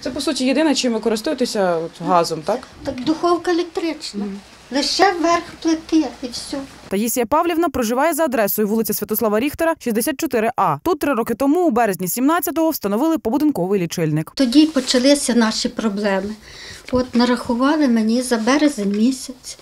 Це, по суті, єдине, чим ви користуєтеся газом, так? Так духовка електрична. Лише верх плити і все. Таїсія Павлівна проживає за адресою вулиця Святослава Ріхтера, 64А. Тут 3 роки тому, у березні 17-го, встановили побудинковий лічильник. Тоді й почалися наші проблеми. От нарахували мені за березень місяць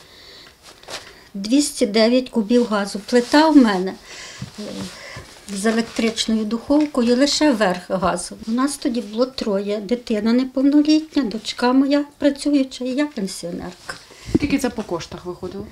209 кубів газу. Плита в мене з електричною духовкою, лише верх газу. У нас тоді було 3. Дитина неповнолітня, дочка моя працююча і я пенсіонерка. Скільки це по коштах виходило?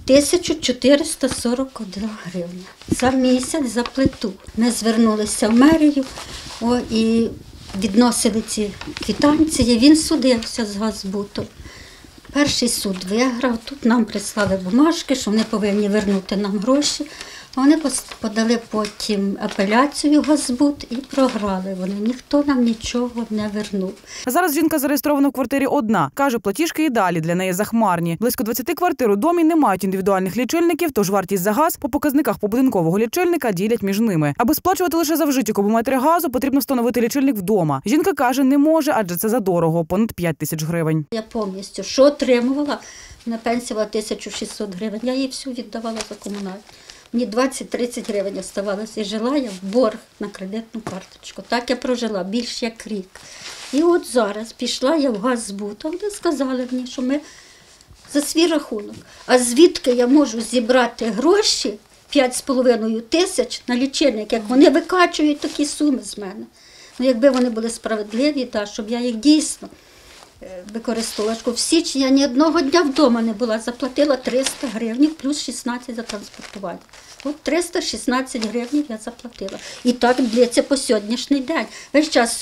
1441 гривня за місяць за плиту. Ми звернулися в мерію і відносили ці квитанції. Він судився з Газбутом. Перший суд виграв, тут нам прислали бумажки, що вони повинні вернути нам гроші. Вони подали потім апеляцію в Газбут і програли вони. Ніхто нам нічого не вернув. Зараз жінка зареєстрована в квартирі одна. Каже, платіжки і далі для неї захмарні. Близько 20 квартир у домі не мають індивідуальних лічильників, тож вартість за газ по показниках побудинкового лічильника ділять між ними. Аби сплачувати лише за вжиті кубометри газу, потрібно встановити лічильник вдома. Жінка каже, не може, адже це задорого – понад 5 тисяч гривень. Я повністю, що отримувала, на пенсію 1600 гривень, я їй всю віддавала за комунальну. Мені 20-30 гривень оставалося і жила я в борг на кредитну карточку. Так я прожила більш як рік. І от зараз пішла я в Газбут, а вони сказали мені, що ми за свій рахунок. А звідки я можу зібрати гроші 5,5 тисяч на лічильник, як вони викачують такі суми з мене. Ну, якби вони були справедливі, щоб я їх дійсно використовувала. В січні я ні одного дня вдома не була, заплатила 300 гривень плюс 16 за транспортування. От 316 гривень я заплатила. І так длиться по сьогоднішній день. Весь час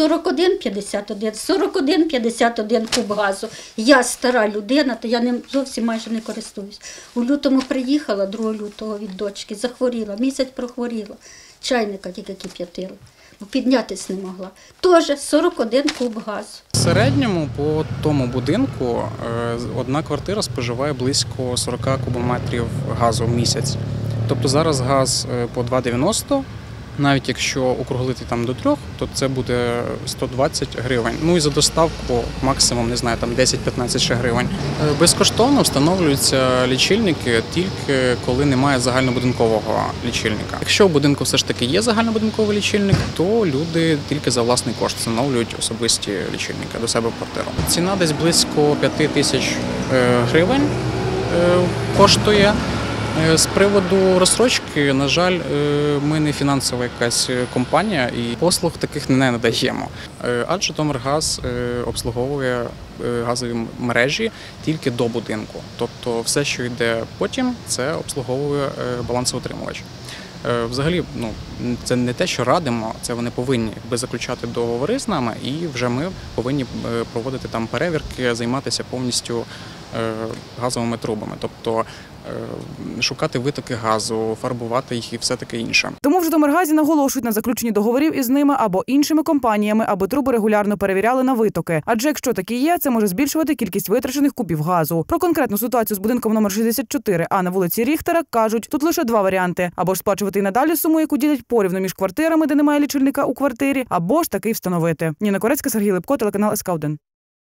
41,51 куб газу. Я стара людина, то я ним зовсім майже не користуюсь. У лютому приїхала, 2 лютого від дочки, захворіла, місяць прохворіла. Чайника тільки кип'ятила. Піднятись не могла. Теж 41 куб газу. В середньому по тому будинку одна квартира споживає близько 40 кубометрів газу в місяць. Тобто зараз газ по 2,90, навіть якщо округлити там до 3, то це буде 120 гривень. Ну і за доставку максимум, не знаю, там 10-15 ще гривень. Безкоштовно встановлюються лічильники тільки коли немає загальнобудинкового лічильника. Якщо в будинку все ж таки є загальнобудинковий лічильник, то люди тільки за власний кошт встановлюють особисті лічильники до себе в квартиру. Ціна десь близько 5 тисяч гривень коштує. З приводу розстрочки, на жаль, ми не фінансова якась компанія і послуг таких не надаємо. Адже Житомиргаз обслуговує газові мережі тільки до будинку. Тобто все, що йде потім, це обслуговує балансоутримувач. Взагалі, це не те, що радимо, це вони повинні заключати договори з нами, і вже ми повинні проводити там перевірки, займатися повністю газовими трубами, тобто шукати витоки газу, фарбувати їх і все таке інше. Тому в Житомиргазі наголошують на заключенні договорів із ними або іншими компаніями, аби труби регулярно перевіряли на витоки. Адже якщо такі є, це може збільшувати кількість витрачених кубів газу. Про конкретну ситуацію з будинком номер 64А на вулиці Ріхтера кажуть, тут лише 2 варіанти. Або ж сплачувати і надалі суму, яку ділять порівну між квартирами, де немає лічильника у квартирі, або ж таки встановити. Ніна Корецька, Сергій Липко, телеканал СК1.